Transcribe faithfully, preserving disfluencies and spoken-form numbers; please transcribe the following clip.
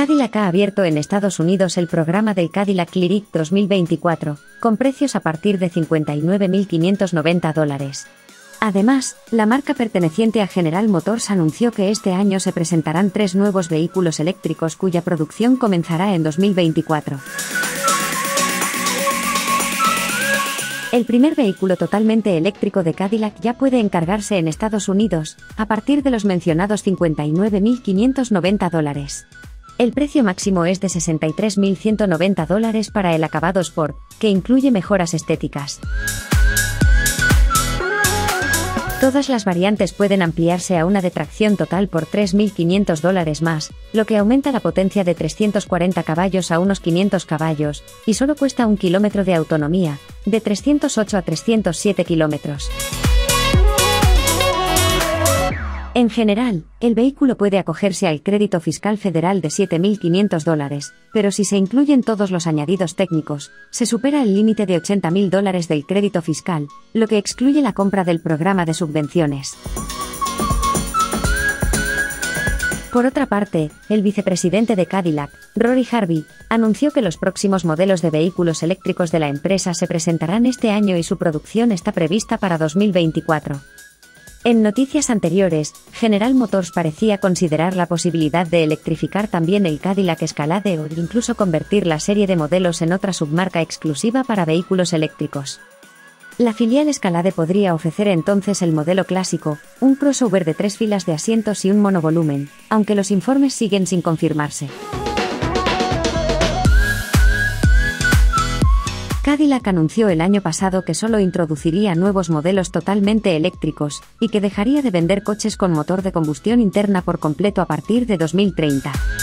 Cadillac ha abierto en Estados Unidos el programa del Cadillac Lyriq dos mil veinticuatro, con precios a partir de cincuenta y nueve mil quinientos noventa dólares. Además, la marca perteneciente a General Motors anunció que este año se presentarán tres nuevos vehículos eléctricos cuya producción comenzará en dos mil veinticuatro. El primer vehículo totalmente eléctrico de Cadillac ya puede encargarse en Estados Unidos, a partir de los mencionados cincuenta y nueve mil quinientos noventa dólares. El precio máximo es de sesenta y tres mil ciento noventa dólares para el acabado Sport, que incluye mejoras estéticas. Todas las variantes pueden ampliarse a una de tracción total por tres mil quinientos dólares más, lo que aumenta la potencia de trescientos cuarenta caballos a unos quinientos caballos, y solo cuesta un kilómetro de autonomía, de trescientos ocho a trescientos siete kilómetros. En general, el vehículo puede acogerse al crédito fiscal federal de siete mil quinientos dólares, pero si se incluyen todos los añadidos técnicos, se supera el límite de ochenta mil dólares del crédito fiscal, lo que excluye la compra del programa de subvenciones. Por otra parte, el vicepresidente de Cadillac, Rory Harvey, anunció que los próximos modelos de vehículos eléctricos de la empresa se presentarán este año y su producción está prevista para dos mil veinticuatro. En noticias anteriores, General Motors parecía considerar la posibilidad de electrificar también el Cadillac Escalade o incluso convertir la serie de modelos en otra submarca exclusiva para vehículos eléctricos. La filial Escalade podría ofrecer entonces el modelo clásico, un crossover de tres filas de asientos y un monovolumen, aunque los informes siguen sin confirmarse. Cadillac anunció el año pasado que solo introduciría nuevos modelos totalmente eléctricos, y que dejaría de vender coches con motor de combustión interna por completo a partir de dos mil treinta.